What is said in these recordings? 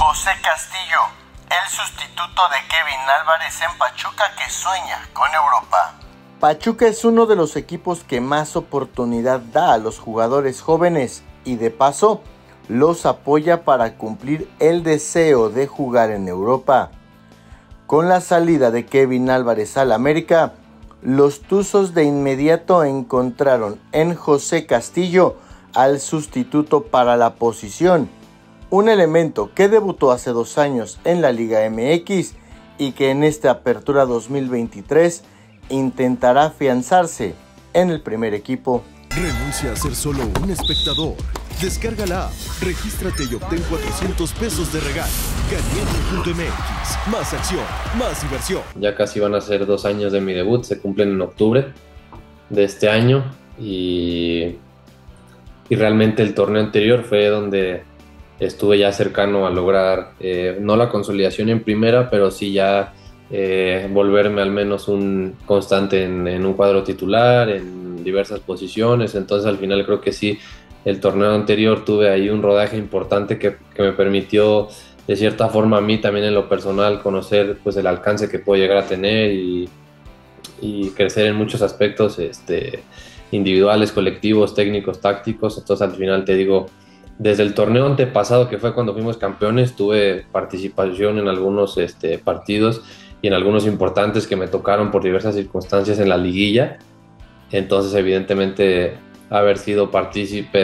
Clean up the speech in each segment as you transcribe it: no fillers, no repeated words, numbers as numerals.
José Castillo, el sustituto de Kevin Álvarez en Pachuca que sueña con Europa. Pachuca es uno de los equipos que más oportunidad da a los jugadores jóvenes y de paso los apoya para cumplir el deseo de jugar en Europa. Con la salida de Kevin Álvarez al América, los Tuzos de inmediato encontraron en José Castillo al sustituto para la posición, un elemento que debutó hace 2 años en la Liga MX y que en esta apertura 2023 intentará afianzarse en el primer equipo. Renuncia a ser solo un espectador. Descarga la app, regístrate y obtén 400 pesos de regalo. Caliente.mx, más acción, más diversión. Ya casi van a ser 2 años de mi debut, se cumplen en octubre de este año y realmente el torneo anterior fue donde estuve ya cercano a lograr, no la consolidación en primera, pero sí ya volverme al menos un constante en un cuadro titular, en diversas posiciones. Entonces al final creo que sí, el torneo anterior tuve ahí un rodaje importante que me permitió de cierta forma a mí también en lo personal conocer pues el alcance que puedo llegar a tener y crecer en muchos aspectos individuales, colectivos, técnicos, tácticos. Entonces al final te digo, desde el torneo antepasado que fue cuando fuimos campeones, tuve participación en algunos partidos y en algunos importantes que me tocaron por diversas circunstancias en la liguilla. Entonces evidentemente haber sido partícipe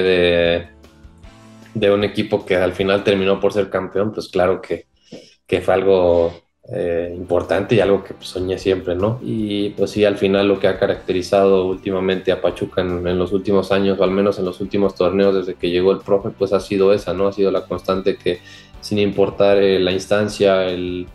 de un equipo que al final terminó por ser campeón, pues claro que fue algo importante y algo que pues, soñé siempre, ¿no? Y pues sí, al final lo que ha caracterizado últimamente a Pachuca en los últimos años, o al menos en los últimos torneos desde que llegó el profe, pues ha sido esa, ¿no? Ha sido la constante que sin importar la instancia, el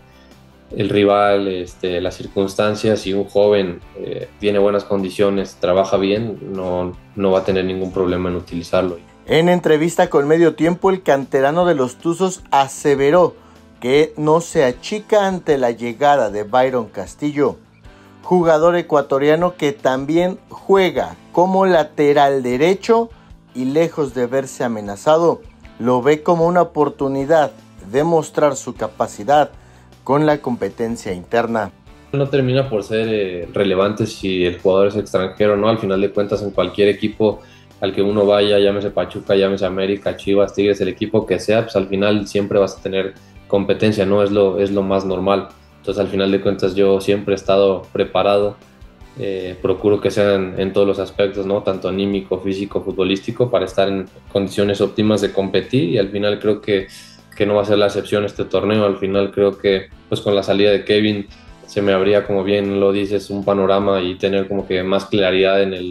rival, las circunstancias, si un joven tiene buenas condiciones, trabaja bien, no va a tener ningún problema en utilizarlo. En entrevista con Medio Tiempo, el canterano de los Tuzos aseveró que no se achica ante la llegada de Byron Castillo, jugador ecuatoriano que también juega como lateral derecho y lejos de verse amenazado, lo ve como una oportunidad de mostrar su capacidad con la competencia interna. No termina por ser relevante si el jugador es extranjero, ¿no? Al final de cuentas, en cualquier equipo al que uno vaya, llámese Pachuca, llámese América, Chivas, Tigres, el equipo que sea, pues al final siempre vas a tener competencia, ¿no? Es lo más normal. Entonces, al final de cuentas, yo siempre he estado preparado, procuro que sean en todos los aspectos, ¿no? Tanto anímico, físico, futbolístico, para estar en condiciones óptimas de competir, y al final creo que no va a ser la excepción este torneo. Al final creo que pues con la salida de Kevin se me abría, como bien lo dices, un panorama y tener como que más claridad en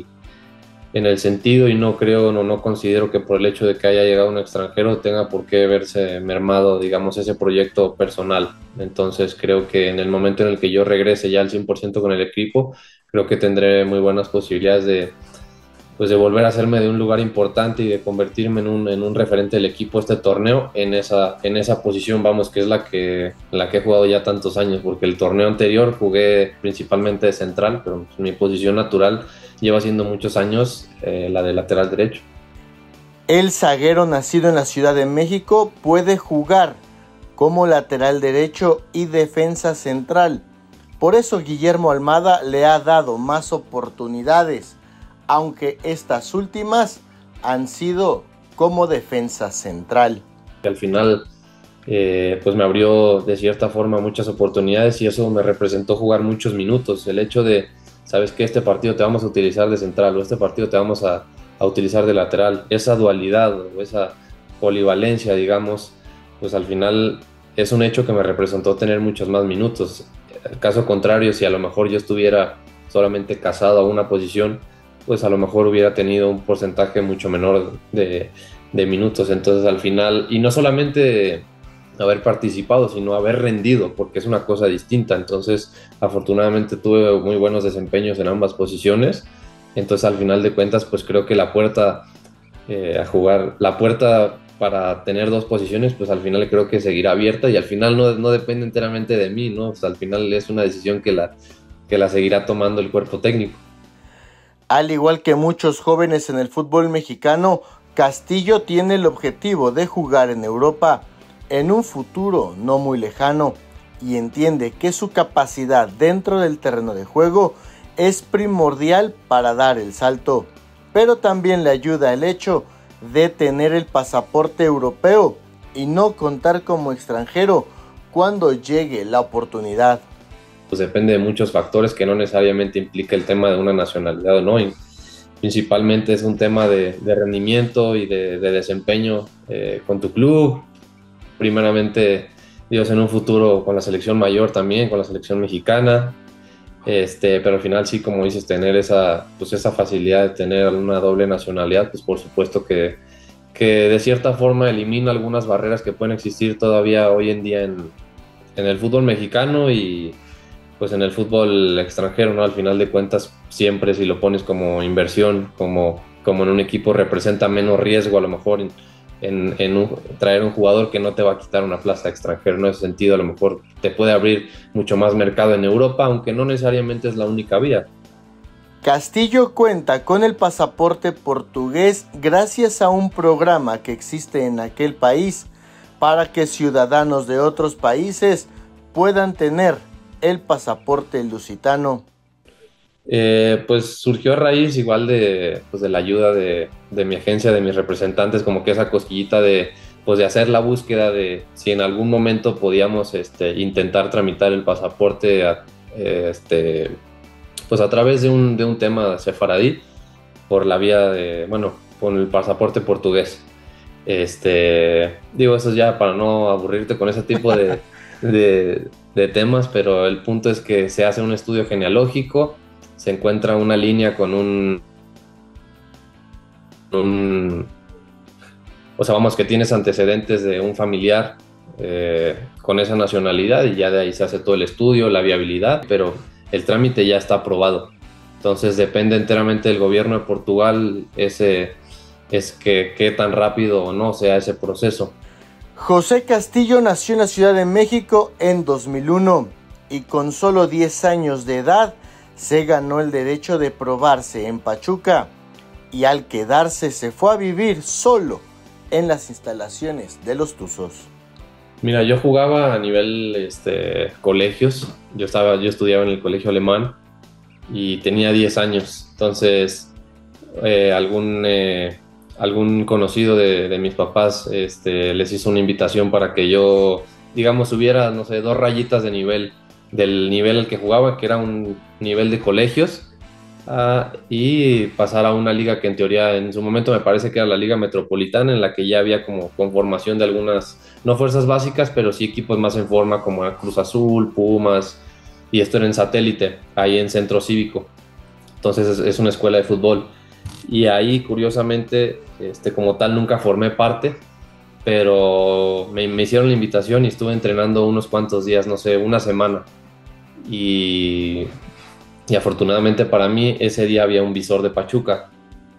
el sentido, y no considero que por el hecho de que haya llegado un extranjero tenga por qué verse mermado, digamos, ese proyecto personal. Entonces creo que en el momento en el que yo regrese ya al 100% con el equipo, creo que tendré muy buenas posibilidades de volver a hacerme de un lugar importante y de convertirme en un referente del equipo este torneo en esa posición, vamos, que es la que he jugado ya tantos años, porque el torneo anterior jugué principalmente de central, pero mi posición natural lleva siendo muchos años la de lateral derecho. El zaguero nacido en la Ciudad de México puede jugar como lateral derecho y defensa central. Por eso Guillermo Almada le ha dado más oportunidades, aunque estas últimas han sido como defensa central. Al final pues me abrió de cierta forma muchas oportunidades y eso me representó jugar muchos minutos. El hecho de, sabes que este partido te vamos a utilizar de central o este partido te vamos a utilizar de lateral, esa dualidad o esa polivalencia, digamos, pues al final es un hecho que me representó tener muchos más minutos. El caso contrario, si a lo mejor yo estuviera solamente casado a una posición, pues a lo mejor hubiera tenido un porcentaje mucho menor de minutos. Entonces al final, y no solamente haber participado, sino haber rendido, porque es una cosa distinta. Entonces afortunadamente tuve muy buenos desempeños en ambas posiciones. Entonces al final de cuentas, pues creo que la puerta para tener 2 posiciones, pues al final creo que seguirá abierta, y al final no depende enteramente de mí, ¿no? O sea, al final es una decisión que la seguirá tomando el cuerpo técnico. Al igual que muchos jóvenes en el fútbol mexicano, Castillo tiene el objetivo de jugar en Europa, en un futuro no muy lejano y entiende que su capacidad dentro del terreno de juego es primordial para dar el salto, pero también le ayuda el hecho de tener el pasaporte europeo y no contar como extranjero cuando llegue la oportunidad. Pues depende de muchos factores que no necesariamente implica el tema de una nacionalidad o no. Y principalmente es un tema de rendimiento y de desempeño con tu club. Primeramente, Dios, en un futuro con la selección mayor también, con la selección mexicana. Pero al final sí, como dices, tener esa facilidad de tener una doble nacionalidad, pues por supuesto que de cierta forma elimina algunas barreras que pueden existir todavía hoy en día en el fútbol mexicano y pues en el fútbol extranjero, ¿no? Al final de cuentas, siempre si lo pones como inversión, como en un equipo, representa menos riesgo a lo mejor en traer un jugador que no te va a quitar una plaza extranjero. En ese sentido, a lo mejor te puede abrir mucho más mercado en Europa, aunque no necesariamente es la única vía. Castillo cuenta con el pasaporte portugués gracias a un programa que existe en aquel país para que ciudadanos de otros países puedan tener el pasaporte lusitano. Pues surgió a raíz igual de la ayuda de mi agencia, de mis representantes, como que esa cosquillita de hacer la búsqueda de si en algún momento podíamos intentar tramitar el pasaporte pues a través de un tema sefaradí por la vía con el pasaporte portugués. Digo, eso ya para no aburrirte con ese tipo de temas, pero el punto es que se hace un estudio genealógico, se encuentra una línea con o sea, vamos, que tienes antecedentes de un familiar con esa nacionalidad y ya de ahí se hace todo el estudio, la viabilidad, pero el trámite ya está aprobado. Entonces depende enteramente del gobierno de Portugal qué tan rápido o no sea ese proceso. José Castillo nació en la Ciudad de México en 2001 y con solo 10 años de edad se ganó el derecho de probarse en Pachuca y al quedarse se fue a vivir solo en las instalaciones de los Tuzos. Mira, yo jugaba a nivel colegios. Yo estudiaba en el colegio alemán y tenía 10 años. Entonces, algún conocido de mis papás les hizo una invitación para que yo, digamos, subiera, no sé, 2 rayitas de nivel, del nivel al que jugaba, que era un nivel de colegios, y pasar a una liga que en teoría en su momento me parece que era la Liga Metropolitana, en la que ya había como conformación de algunas, no fuerzas básicas, pero sí equipos más en forma como Cruz Azul, Pumas, y esto era en satélite, ahí en Centro Cívico. Entonces es una escuela de fútbol. Y ahí, curiosamente, como tal, nunca formé parte, pero me hicieron la invitación y estuve entrenando unos cuantos días, no sé, una semana. Y afortunadamente para mí, ese día había un visor de Pachuca.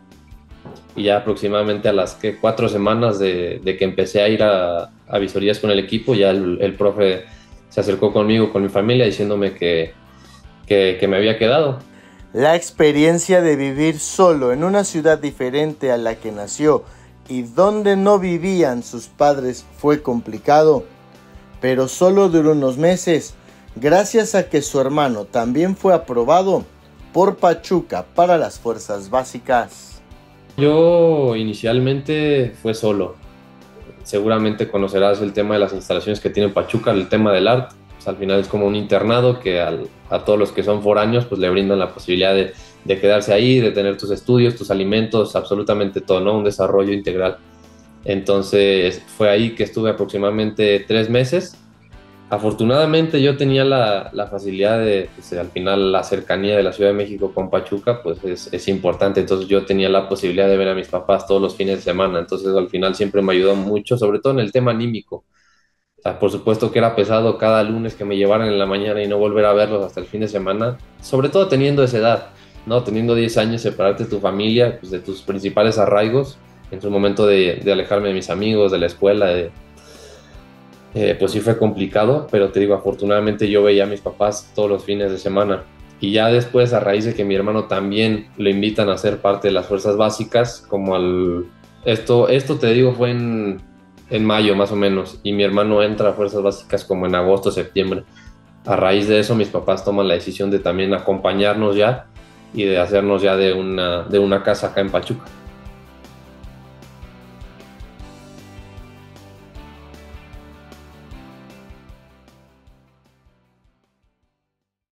Y ya aproximadamente a las 4 semanas de que empecé a ir a visorías con el equipo, ya el profe se acercó conmigo, con mi familia, diciéndome que me había quedado. La experiencia de vivir solo en una ciudad diferente a la que nació y donde no vivían sus padres fue complicado, pero solo duró unos meses, gracias a que su hermano también fue aprobado por Pachuca para las fuerzas básicas. Yo inicialmente fue solo. Seguramente conocerás el tema de las instalaciones que tiene Pachuca, el tema del arte. Pues al final es como un internado que a todos los que son foráneos pues le brindan la posibilidad de quedarse ahí, de tener tus estudios, tus alimentos, absolutamente todo, ¿no? Un desarrollo integral. Entonces fue ahí que estuve aproximadamente 3 meses. Afortunadamente yo tenía la facilidad de, pues, al final la cercanía de la Ciudad de México con Pachuca pues es importante, entonces yo tenía la posibilidad de ver a mis papás todos los fines de semana, entonces al final siempre me ayudó mucho, sobre todo en el tema anímico. O sea, por supuesto que era pesado cada lunes que me llevaran en la mañana y no volver a verlos hasta el fin de semana, sobre todo teniendo esa edad, ¿no? Teniendo 10 años, separarte de tu familia, pues de tus principales arraigos, en su momento de alejarme de mis amigos, de la escuela, pues sí fue complicado, pero te digo, afortunadamente yo veía a mis papás todos los fines de semana. Y ya después, a raíz de que mi hermano también lo invitan a ser parte de las fuerzas básicas, como esto te digo, fue en mayo más o menos, y mi hermano entra a fuerzas básicas como en agosto, septiembre. A raíz de eso mis papás toman la decisión de también acompañarnos ya y de hacernos ya de una casa acá en Pachuca.